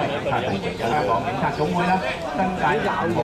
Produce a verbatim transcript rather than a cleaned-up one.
係係香港警察總會啦，新界南